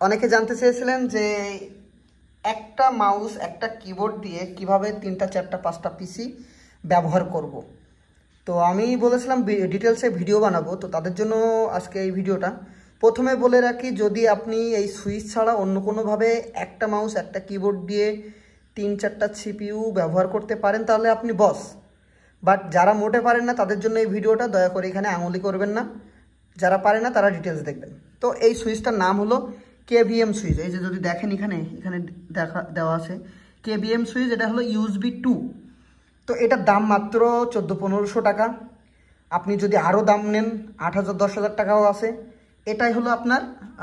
অনেকে জানতে চেয়েছিলেন যে একটা মাউস একটা কিবোর্ড দিয়ে কিভাবে 3টা 4টা 5টা পিসি ব্যবহার করব। তো আমি বলেছিলাম ডিটেলসে ভিডিও বানাবো, তো তাদের জন্য আজকে এই ভিডিওটা। প্রথমে বলে রাখি, যদি আপনি এই সুইচ ছাড়া অন্য কোনোভাবে একটা মাউস একটা কিবোর্ড দিয়ে 3-4টা সিপিইউ ব্যবহার করতে পারেন তাহলে আপনি বস। বাট যারা মোটে পারেন না তাদের জন্য এই ভিডিওটা, দয়া করে এখানে আঙুলি করবেন না। যারা পারে না তারা ডিটেলস দেখবেন। তো এই সুইচটার নাম হলো কেভিএম সুইচ। এই যে যদি দেখেন এখানে দেওয়া আছে কেভিএম সুইচ, এটা হলো USB 2। তো এটার দাম মাত্র 1400-1500 টাকা। আপনি যদি আরও দাম নেন 8000-10,000 টাকাও আছে। এটাই হলো আপনার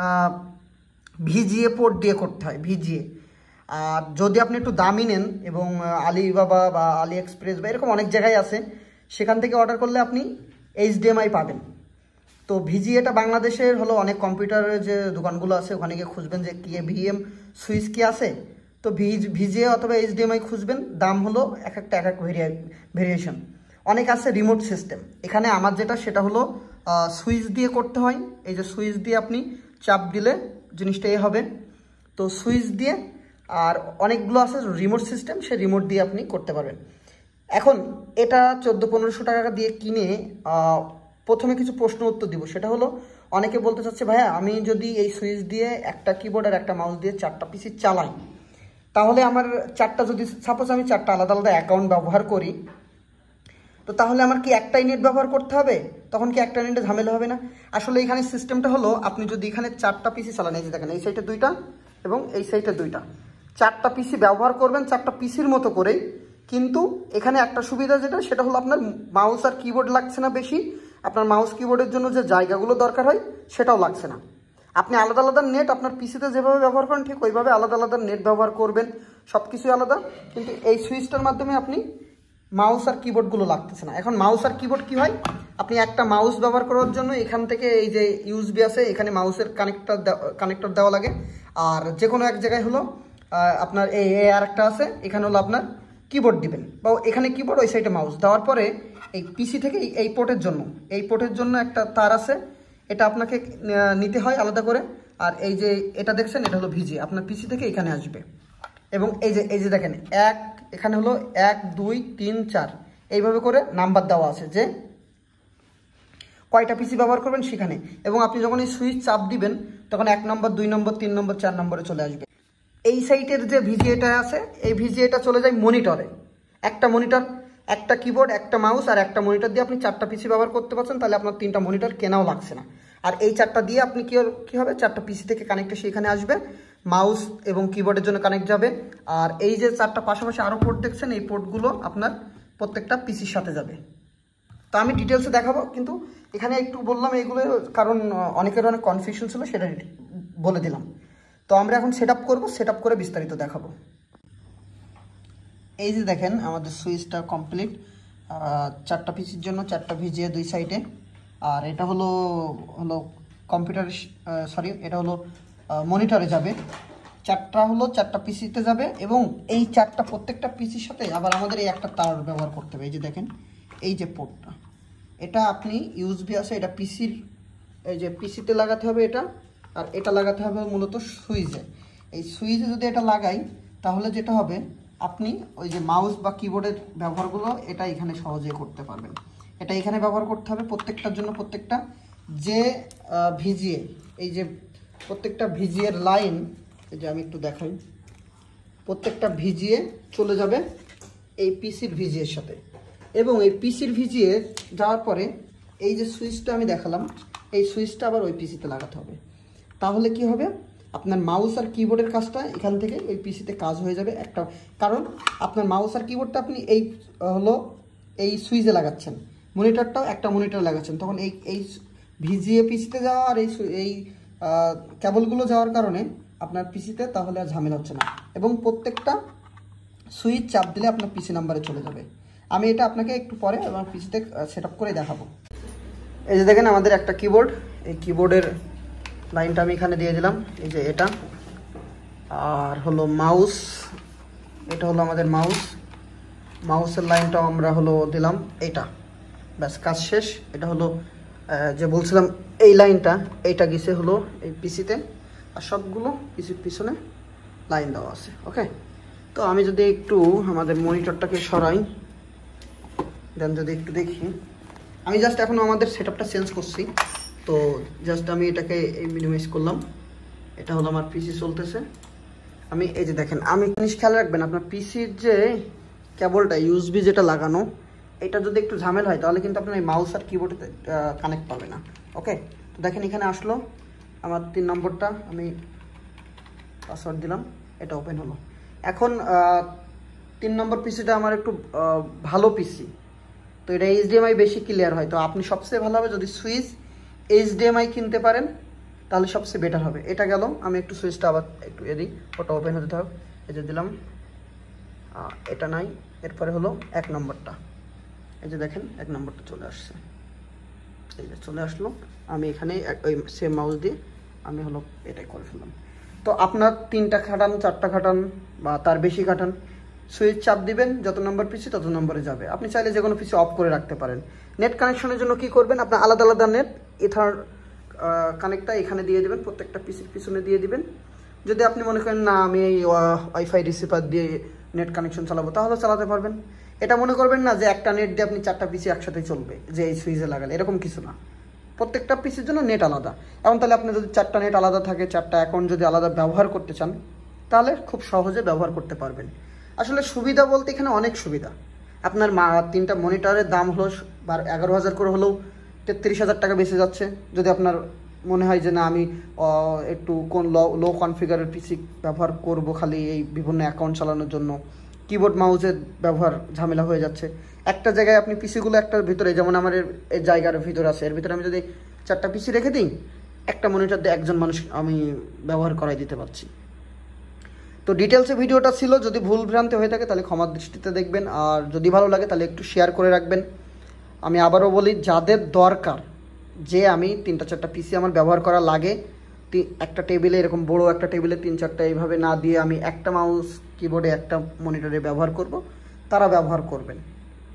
VGA পোর্ট দিয়ে করতে হয়, VGA। আর যদি আপনি একটু দামি নেন এবং আলিবাবা বা আলি এক্সপ্রেস বা এরকম অনেক জায়গায় আছে, সেখান থেকে অর্ডার করলে আপনি HDMI পাবেন। তো VGAটা বাংলাদেশের হলো অনেক কম্পিউটারের যে দোকানগুলো আছে ওখানে গিয়ে খুঁজবেন যে কেভিএম সুইচ কি আছে। তো VGA অথবা HDMI খুঁজবেন, দাম হলো এক একটা ভেরিয়েশন। অনেক আছে রিমোট সিস্টেম। এখানে আমার যেটা সেটা হলো সুইচ দিয়ে করতে হয়। এই যে সুইচ দিয়ে আপনি চাপ দিলে জিনিসটা এ হবে। তো সুইচ দিয়ে, আর অনেকগুলো আছে রিমোট সিস্টেম, সেই রিমোট দিয়ে আপনি করতে পারবেন। এখন এটা 1400-1500 টাকা দিয়ে কিনে প্রথমে কিছু প্রশ্ন উত্তর দিব। সেটা হলো, অনেকে বলতে চাচ্ছে ভাইয়া আমি যদি এই সুইচ দিয়ে একটা কিবোর্ড আর একটা মাউস দিয়ে 4টা পিসি চালাই, তাহলে আমার 4টা, যদি সাপোজ আমি 4টা আলাদা আলাদা অ্যাকাউন্ট ব্যবহার করি, তো তাহলে আমার কি একটাই নেট ব্যবহার করতে হবে? তখন কি একটা নেটে ঝামেলা হবে না? আসলে এখানে সিস্টেমটা হলো, আপনি যদি এখানে 4টা পিসি চালান, এই যে দেখেন এই সাইডে 2টা এবং এই সাইডে 2টা, 4টা পিসি ব্যবহার করবেন 4টা পিসির মতো করেই। কিন্তু এখানে একটা সুবিধা যেটা, সেটা হলো আপনার মাউস আর কিবোর্ড লাগছে না বেশি। আপনার মাউস কিবোর্ডের জন্য যে জায়গাগুলো দরকার হয় সেটাও লাগছে না। আপনি আলাদা আলাদা নেট আপনার পিসিতে যেভাবে ব্যবহার করেন ঠিক ওইভাবে আলাদা আলাদা নেট ব্যবহার করবেন, সব কিছুই আলাদা। কিন্তু এই সুইচটার মাধ্যমে আপনি মাউস আর কিবোর্ডগুলো লাগতেছে না। এখন মাউস আর কিবোর্ড কি হয়, আপনি একটা মাউস ব্যবহার করার জন্য এখান থেকে এই যে USB আছে, এখানে মাউসের কানেক্টর দেওয়া লাগে। আর যে কোনো এক জায়গায় হলো আপনার এই আর একটা আছে, এখানে হলো আপনার কিবোর্ড দিবেন, বা এখানে কিবোর্ড ওই সাইডে মাউস দেওয়ার পরে এই পিসি থেকে এই পোর্টের জন্য একটা তার আছে, এটা আপনাকে নিতে হয় আলাদা করে। আর এই যে এটা দেখছেন, এটা হলো VGA, আপনার পিসি থেকে এখানে আসবে। এবং এই যে দেখেন এখানে হলো 1 2 3 4 এইভাবে করে নাম্বার দেওয়া আছে যে কয়টা পিসি ব্যবহার করবেন সেখানে। এবং আপনি যখন এই সুইচ চাপ দিবেন তখন 1 নম্বর 2 নম্বর 3 নম্বর 4 নম্বরে চলে আসবে। এই সাইটের যে VGAটা আছে, এই VGAটা চলে যায় মনিটরে। একটা মনিটর, একটা কিবোর্ড, একটা মাউস আর একটা মনিটর দিয়ে আপনি 4টা পিসি ব্যবহার করতে পারছেন। তাহলে আপনার 3টা মনিটর কেনাও লাগছে না। আর এই 4টা দিয়ে আপনি কি হবে, 4টা পিসি থেকে কানেক্টে সেখানে আসবে, মাউস এবং কিবোর্ডের জন্য কানেক্ট যাবে। আর এই যে 4টা পাশাপাশি আরও পোর্ট দেখছেন, এই পোর্টগুলো আপনার প্রত্যেকটা পিসির সাথে যাবে। তো আমি ডিটেলসে দেখাবো, কিন্তু এখানে একটু বললাম এইগুলো কারণ অনেকের অনেক কনফিউশন ছিল, সেটা বলে দিলাম। তো আমরা এখন সেট আপ করবো, সেট আপ করে বিস্তারিত দেখাবো। এই যে দেখেন আমাদের সুইচটা কমপ্লিট, 4টা পিসির জন্য 4টা VGA 2 সাইডে। আর এটা হলো কম্পিউটার, এটা হলো মনিটরে যাবে। 4টা পিসিতে যাবে এবং এই 4টা প্রত্যেকটা পিসির সাথে আবার আমাদের এই একটা তার ব্যবহার করতে হবে। এই যে দেখেন এই যে পোর্টটা, এটা আপনি USB আছে, এটা পিসির, এই যে পিসিতে লাগাতে হবে এটা, আর এটা লাগাতে হবে মূলত সুইচে। এই সুইচে যদি এটা লাগাই তাহলে যেটা হবে, আপনি ওই যে মাউস বা কিবোর্ডের ব্যবহারগুলো এটা এখানে সহজেই করতে পারবেন। এটা এখানে ব্যবহার করতে হবে প্রত্যেকটার জন্য। প্রত্যেকটা যে VGA, এই যে প্রত্যেকটা VGA লাইন, এই যে আমি একটু দেখাই, প্রত্যেকটা VGA চলে যাবে এই পিসির VGAর সাথে। এবং এই পিসির VGA যাওয়ার পরে এই যে সুইচটা আমি দেখালাম, এই সুইচটা আবার ওই পিসিতে লাগাতে হবে। তাহলে কি হবে, আপনার মাউস আর কিবোর্ডের কাজটা এখান থেকে ওই পিসিতে কাজ হয়ে যাবে একটা। কারণ আপনার মাউস আর কিবোর্ডটা আপনি এই সুইচে লাগাচ্ছেন, মনিটরটাও একটা মনিটর লাগাচ্ছেন, তখন এই VGA পিসিতে যাওয়া আর এই কেবলগুলো যাওয়ার কারণে আপনার পিসিতে তাহলে আর ঝামেলা হচ্ছে না। এবং প্রত্যেকটা সুইচ চাপ দিলে আপনার পিসি নাম্বারে চলে যাবে। আমি এটা আপনাকে একটু পরে আমার পিসিতে সেট আপ করে দেখাবো। এই যে দেখেন আমাদের একটা কিবোর্ড, এই কিবোর্ডের লাইনটা আমি এখানে দিয়ে দিলাম, এই যে এটা। আর হলো মাউস, এটা হলো আমাদের মাউসের লাইনটাও আমরা দিলাম এইটা। ব্যাস কাজ শেষ। এটা হলো যে বলছিলাম এই লাইনটা, এইটা গেছে এই পিসিতে। আর সবগুলো পিসির পিছনে লাইন দেওয়া আছে। ওকে, তো আমি যদি একটু আমাদের মনিটরটাকে সরাই, দেন যদি একটু দেখি, আমি জাস্ট এখন আমাদের সেটআপটা চেঞ্জ করছি। তো জাস্ট আমি এটাকে মিনিমাইজ করলাম। এটা হলো আমার পিসি চলতেছে। আমি এই যে দেখেন, আমি জিনিস খেয়াল রাখবেন, আপনার পিসির যে কেবলটা ইউএসবি যেটা লাগানো, এটা যদি একটু ঝামেলা হয় তাহলে কিন্তু আপনার এই মাউস আর কিবোর্ডে কানেক্ট পাবে না। ওকে, তো দেখেন এখানে আসলো আমার 3 নম্বরটা, আমি পাসওয়ার্ড দিলাম, এটা ওপেন হলো। এখন 3 নম্বর পিসিটা আমার একটু ভালো পিসি, তো এটা এইচডিএমআই বেশি ক্লিয়ার হয়। তো আপনি সবচেয়ে ভালো হবে যদি সুইচ এইচডিএমআই কিনতে পারেন, তাহলে সবচেয়ে বেটার হবে। এটা গেল, আমি একটু সুইচটা আবার একটু এদিই, ওটা ওপেন হতে থাক। এই যে দিলাম, এটা নাই। এরপরে হলো 1 নম্বরটা, এই যে দেখেন 1 নম্বরটা চলে আসছে, এই যে চলে আসলো। আমি এখানে ওই সেম মাউস দিয়ে আমি হলো এটাই করে ফেললাম। তো আপনার 3টা খাটান, 4টা খাটান বা তার বেশি খাটান, সুইচ চাপ দিবেন, যত নম্বর পিসি তত নম্বরে যাবে। আপনি চাইলে যে কোনো পিসি অফ করে রাখতে পারেন। নেট কানেকশনের জন্য কি করবেন, আপনার আলাদা আলাদা নেট ইথার কানেক্টটা এখানে দিয়ে দিবেন, প্রত্যেকটা পিসির পিছনে দিয়ে দিবেন। যদি আপনি মনে করেন না আমি এই ওয়াইফাই রিসিভার দিয়ে নেট কানেকশন চালাবো, তাহলে চালাতে পারবেন। এটা মনে করবেন না যে একটা নেট দিয়ে আপনি 4টা পিসি একসাথে চলবে, যে এই সুইচে লাগালে, এরকম কিছু না। প্রত্যেকটা পিসির জন্য নেট আলাদা। এবং তাহলে আপনি যদি 4টা নেট আলাদা থাকে, 4টা অ্যাকাউন্ট যদি আলাদা ব্যবহার করতে চান, তাহলে খুব সহজে ব্যবহার করতে পারবেন। আসলে সুবিধা বলতে এখানে অনেক সুবিধা। আপনার 3টা মনিটরের দাম হলো 11,000 করে হলেও 33,000 টাকা বেঁচে যাচ্ছে। যদি আপনার মনে হয় যে না আমি একটু কোন লো কনফিগারের পিসি ব্যবহার করব খালি এই বিভিন্ন অ্যাকাউন্ট চালানোর জন্য, কিবোর্ড মাউসের ব্যবহার ঝামেলা হয়ে যাচ্ছে, একটা জায়গায় আপনি পিসিগুলো একটার ভিতরে, যেমন আমার এই জায়গার ভিতরে আছে, এর ভিতরে আমি যদি 4টা পিসি রেখে দিই, একটা মনিটর দিয়ে একজন মানুষ আমি ব্যবহার করাই দিতে পারছি। তো ডিটেলসে ভিডিওটা ছিল, যদি ভুল ভ্রান্তি হয়ে থাকে তাহলে ক্ষমার দৃষ্টিতে দেখবেন, আর যদি ভালো লাগে তাহলে একটু শেয়ার করে রাখবেন। আমি আবারও বলি, যাদের দরকার যে আমি 3টা 4টা পিসি আমার ব্যবহার করা লাগে, একটা টেবিলে, এরকম বড় একটা টেবিলে 3-4টা এইভাবে না দিয়ে আমি একটা মাউস কিবোর্ডে একটা মনিটরে ব্যবহার করব, তারা ব্যবহার করবেন।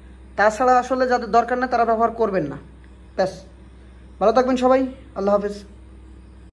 তাছাড়া আসলে যাদের দরকার না তারা ব্যবহার করবেন না। ব্যাস, ভালো থাকবেন সবাই, আল্লাহ হাফেজ।